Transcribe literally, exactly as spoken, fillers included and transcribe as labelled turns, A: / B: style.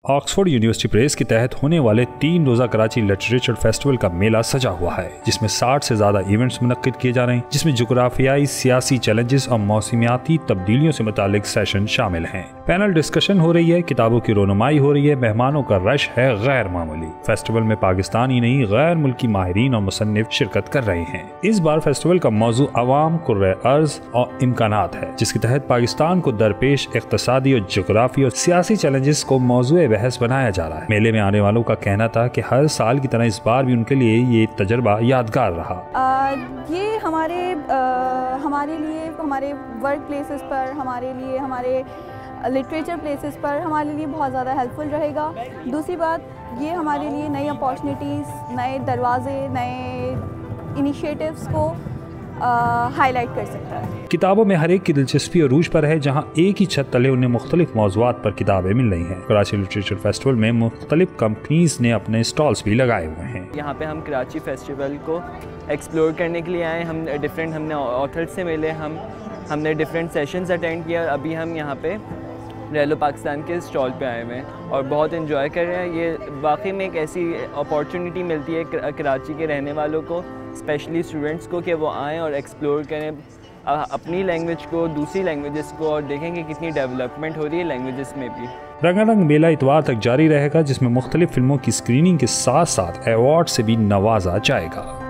A: Oxford university press के तहत होने वाले तीन रोजा कराची लिटरेचर फेस्टिवल का मेला सजा हुआ है, जिसमें साठ से ज्यादा इवेंट्स मुनक्किद किए जा रहे हैं, जिसमें जुग्राफियाई, सियासी चैलेंजेस और मौसमियाती तब्दीलियों से मुतालिक सेशन शामिल हैं। पैनल डिस्कशन हो रही है, किताबों की रोनुमाई हो रही है, मेहमानों का रश है गैर मामूली। फेस्टिवल में पाकिस्तान ही नहीं गैर मुल्की माहिरीन और मुसन्निफ शिरकत कर रहे हैं। इस बार फेस्टिवल का मौजू अवाम, कुर्रे अर्ज और इम्कानात है, जिसके तहत पाकिस्तान को दरपेश इक्तसादी और जुग्राफी और सियासी चैलेंजेस को मौजू बहस बनाया जा रहा है। मेले में आने वालों का कहना था कि हर साल की तरह इस बार भी उनके लिए ये तजर्बा यादगार रहा।
B: आ, ये हमारे आ, हमारे लिए, हमारे वर्क प्लेसेस पर, हमारे लिए, हमारे लिटरेचर प्लेसेस पर हमारे लिए बहुत ज़्यादा हेल्पफुल रहेगा। दूसरी बात, ये हमारे लिए नई अपॉर्चुनिटीज़, नए दरवाजे, नए इनिशिएटिव्स को हाईलाइट कर सकता है।
A: किताबों में हर एक की दिलचस्पी और रूज पर है, जहाँ एक ही छत तले उन्हें मुख्तलिफ मौज़ूआत पर किताबें मिल रही हैं। कराची लिटरेचर फेस्टिवल में मुख्तलिफ कंपनीज ने अपने स्टॉल्स भी लगाए हुए हैं।
C: यहाँ पे हम कराची फेस्टिवल को एक्सप्लोर करने के लिए आए। हम डिफरेंट हमने ऑथर्स से मिले, हम हमने डिफरेंट सेशंस अटेंड किया और अभी हम यहाँ पे रेलो पाकिस्तान के स्टॉल पे आए हुए हैं और बहुत इन्जॉय कर रहे हैं। ये वाकई में एक ऐसी अपॉर्चुनिटी मिलती है कराची के रहने वालों को, स्पेशली स्टूडेंट्स को, कि वो आएँ और एक्सप्लोर करें अपनी लैंग्वेज को, दूसरी लैंग्वेजेस को, और देखेंगे कितनी डेवलपमेंट हो रही है लैंग्वेजेस में भी।
A: रंगारंग मेला इतवार तक जारी रहेगा, जिसमें मुख्तलिफ फिल्मों की स्क्रीनिंग के साथ साथ अवार्ड से भी नवाजा जाएगा।